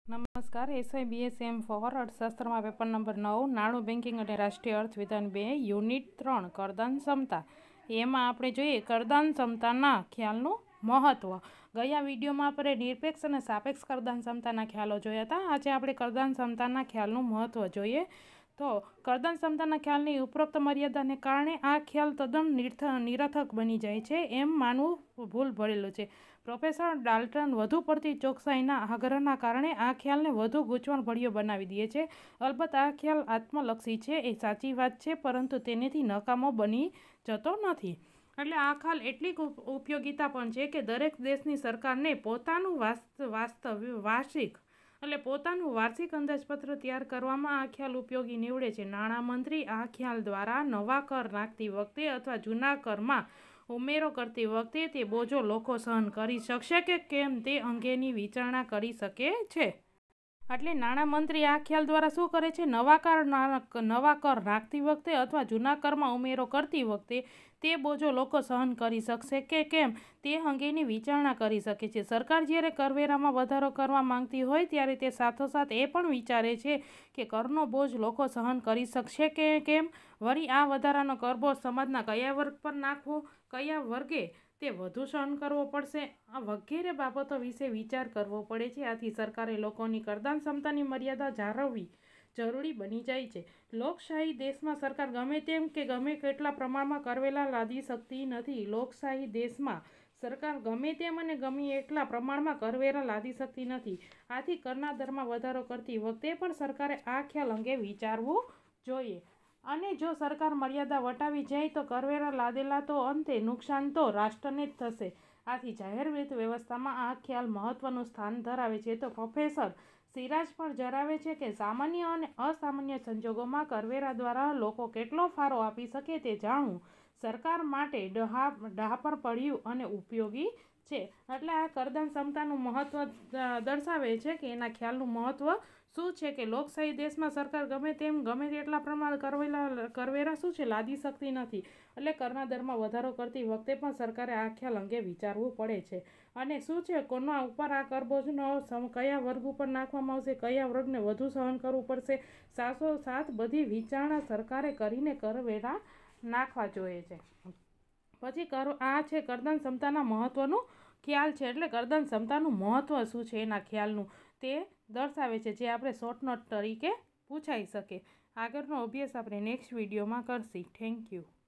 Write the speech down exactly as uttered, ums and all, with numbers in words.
નમસ્કાર. SI BSM four અર્થશાસ્ત્રમાં paper number નવ નાણું બેન્કિંગ અને રાષ્ટ્રીય અર્થવિધાન બે યુનિટ ત્રણ કરદાન ક્ષમતા. એમાં આપણે જોઈએ કરદાન ક્ષમતાના ખ્યાલનું મહત્વ. ગયા વિડીયોમાં આપણે નિરપેક્ષ અને સાપેક્ષ કરદાન ક્ષમતાના ખ્યાલો જોયા હતા. આજે આપણે કરદાન ક્ષમતાના ખ્યાલનું મહત્વ જોઈએ. તો કરદાન ક્ષમતાના ખ્યાલની ઉપરોક્ત મર્યાદાને કારણે આ ખ્યાલ તદ્દન નિર્થ નિરર્થક બની જાય છે એમ માનવું ભૂલ ભરેલું છે. પ્રોફેસર ડાલ્ટન વધુ પડતી ચોકસાઈના આગ્રહના કારણે આ ખ્યાલને વધુ ગૂંચવણભર્યો બનાવી દે છે. અલબત્ત આ ખ્યાલ આત્મલક્ષી છે એ સાચી વાત છે, પરંતુ તેનેથી નકામો બની જતો નથી. એટલે આ ખ્યાલ એટલી ઉપયોગિતા પણ છે કે દરેક દેશની સરકારને પોતાનું વાસ્તવ વાર્ષિક એટલે પોતાનું વાર્ષિક અંદાજપત્ર તૈયાર કરવામાં આ ખ્યાલ ઉપયોગી નીવડે છે. નાણામંત્રી આ ખ્યાલ દ્વારા નવા કર નાખતી વખતે અથવા જૂના કરમાં ઉમેરો કરતી વખતે તે બોજો લોકો સહન કરી શકશે કે કેમ તે અંગેની વિચારણા કરી શકે છે. એટલે નાણામંત્રી આ ખ્યાલ દ્વારા શું કરે છે? નવા કર નવા કર નાખતી વખતે અથવા જૂના કરમાં ઉમેરો કરતી વખતે તે બોજો લોકો સહન કરી શકશે કે કેમ તે અંગેની વિચારણા કરી શકે છે. સરકાર જ્યારે કરવેરામાં વધારો કરવા માંગતી હોય ત્યારે તે સાથોસાથ એ પણ વિચારે છે કે કરનો બોજ લોકો સહન કરી શકશે કે કેમ. વળી આ વધારાનો કરબોજ સમાજના કયા વર્ગ પર નાખવો, કયા વર્ગે તે વધુ સહન કરવો પડશે, આ વગેરે બાબતો વિશે વિચાર કરવો પડે છે. આથી સરકારે લોકોની કરદાન ક્ષમતાની મર્યાદા જાળવવી જરૂરી બની જાય છે. લોકશાહી દેશમાં સરકાર ગમે તેમ કે ગમે કેટલા પ્રમાણમાં કરવેરા લાદી શકતી નથી. લોકશાહી દેશમાં સરકાર ગમે તેમ અને ગમે એટલા પ્રમાણમાં કરવેરા લાદી શકતી નથી. આથી કરના દરમાં વધારો કરતી વખતે પણ સરકારે આ ખ્યાલ અંગે વિચારવું જોઈએ. અને જો સરકાર મર્યાદા વટાવી જાય તો કરવેરા લાદેલા તો અંતે નુકસાન તો રાષ્ટ્રને જ થશે. આથી જાહેર વિત્ત વ્યવસ્થામાં આ ખ્યાલ મહત્વનું સ્થાન ધરાવે છે. તો પ્રોફેસર સિરાજ પણ જણાવે છે કે સામાન્ય અને અસામાન્ય સંજોગોમાં કરવેરા દ્વારા લોકો કેટલો ફાળો આપી શકે તે જાણવું સરકાર માટે ડહા ડહાપણ પડ્યું અને ઉપયોગી છે. એટલે આ કરદાન ક્ષમતાનું મહત્વ દર્શાવે છે કે એના ખ્યાલનું મહત્વ શું છે કે લોકશાહી દેશમાં સરકાર ગમે તેમ ગમે તેટલા પ્રમાણ કરવેરા કરવેરા શું છે લાદી શકતી નથી. એટલે કરના દરમાં વધારો કરતી વખતે પણ સરકારે આ ખ્યાલ અંગે વિચારવું પડે છે. અને શું છે કોના ઉપર આ કરબોજનો કયા વર્ગ ઉપર નાખવામાં આવશે, કયા વર્ગને વધુ સહન કરવું પડશે, સાથોસાથ બધી વિચારણા સરકારે કરીને કરવેરા નાખવા જોઈએ છે. પછી કર આ છે કરદાન ક્ષમતાના મહત્વનું ખ્યાલ છે. એટલે કરદાન ક્ષમતાનું મહત્વ શું છે એના ખ્યાલનું તે દર્શાવે છે, જે આપણે શોર્ટ નોટ તરીકે પૂછાઈ શકે. આગળનો અભ્યાસ આપણે નેક્સ્ટ વિડીયોમાં કરશી. Thank you.